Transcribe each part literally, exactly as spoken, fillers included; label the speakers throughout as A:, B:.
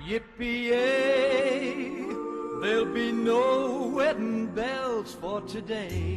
A: Yippee-yay, there'll be no wedding bells for today.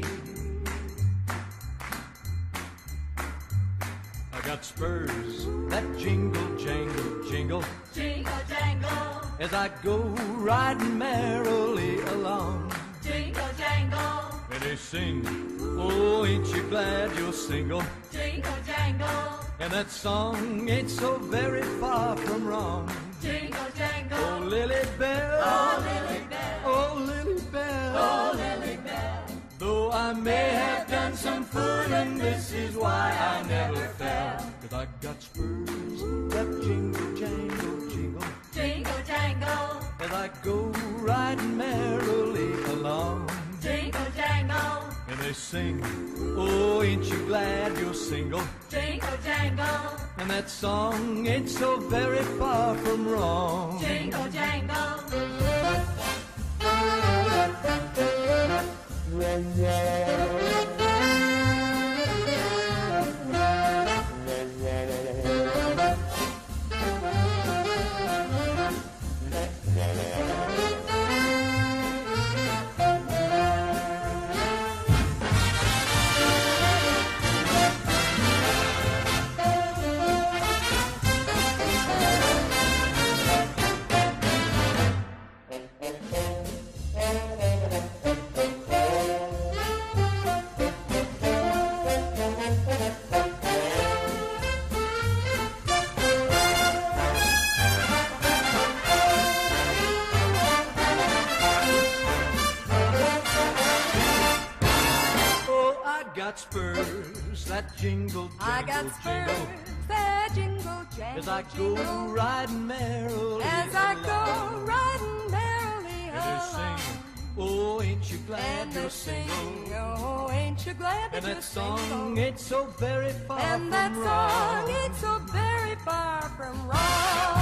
A: I got spurs that jingle, jangle, jingle,
B: jingle, jangle,
A: as I go riding merrily along.
B: Jingle, jangle,
A: And they sing, oh, ain't you glad you're single?
B: jingle, jangle,
A: And that song ain't so very far from wrong.
B: jingle,
A: Oh,
B: jangle,
A: Lily Bell,
B: oh, Lily Bell,
A: oh, Lily Bell,
B: oh, Lily Bell.
A: though I may have done some fooling, this is why I never fell. 'Cause I got spurs that jingle, jangle, jingle,
B: Jingle, jangle,
A: as I go riding merrily along.
B: jingle, jangle,
A: And they sing, oh, ain't you glad you're single?
B: jingle, jangle,
A: And that song ain't so very far from wrong.
B: jingle, jangle.
A: Got spurs that jingle, jingle,
B: I got spurs
A: jingle,
B: that jingle, jangle,
A: as I go
B: jingle,
A: riding merrily
B: as I
A: along.
B: go riding merrily
A: And they
B: along.
A: sing, oh, ain't you glad
B: And they
A: you're
B: sing,
A: single?
B: oh, ain't you glad that
A: And
B: you're
A: that song
B: single?
A: ain't so very far
B: And
A: from
B: that song
A: wrong.
B: ain't so very far from wrong.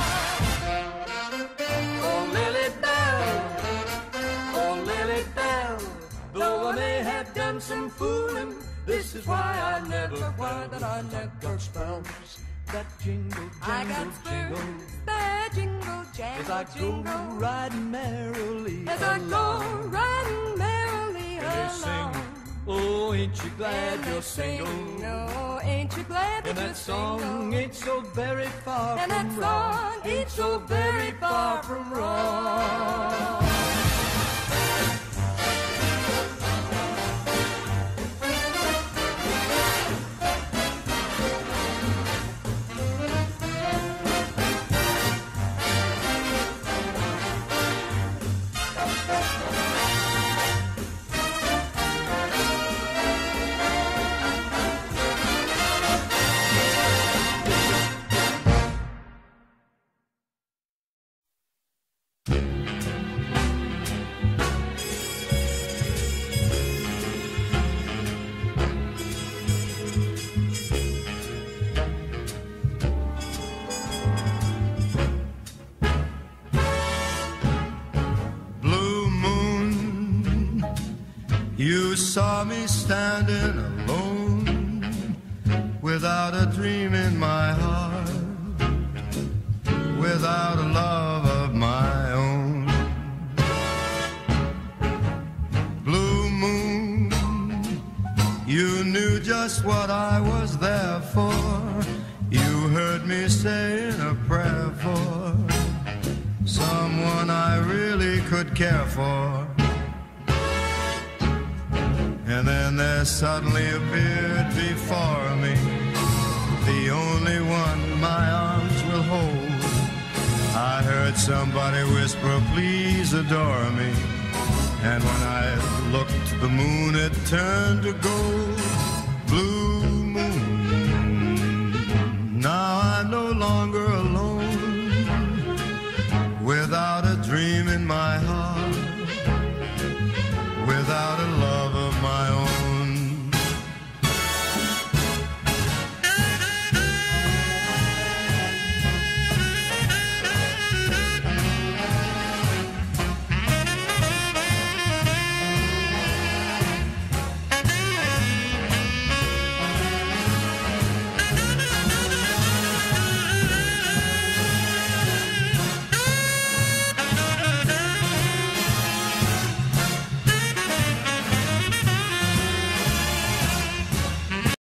A: Oh, Lily Bell, oh, Lily Bell, though I may have done some fooling, this is why I never
B: why that I never
A: got spurs that jingle,
B: I got
A: jangle, jingle,
B: spurs that jingle,
A: as
B: jangle,
A: I go
B: jingle,
A: riding merrily
B: as I go
A: along.
B: riding merrily
A: And they
B: along.
A: sing, oh, ain't you glad
B: And they
A: you're
B: sing,
A: single?
B: no, ain't you glad that
A: And
B: you're
A: that song
B: single?
A: ain't so very far
B: And that
A: from wrong.
B: song ain't so very far from wrong.
C: You saw me standing alone, without a dream in my heart, without a love of my own. Blue moon, you knew just what I was there for. You heard me saying a prayer for someone I really could care for. And then there suddenly appeared before me the only one my arms will hold. I heard somebody whisper, please adore me. And when I looked, the moon had turned to gold. Blue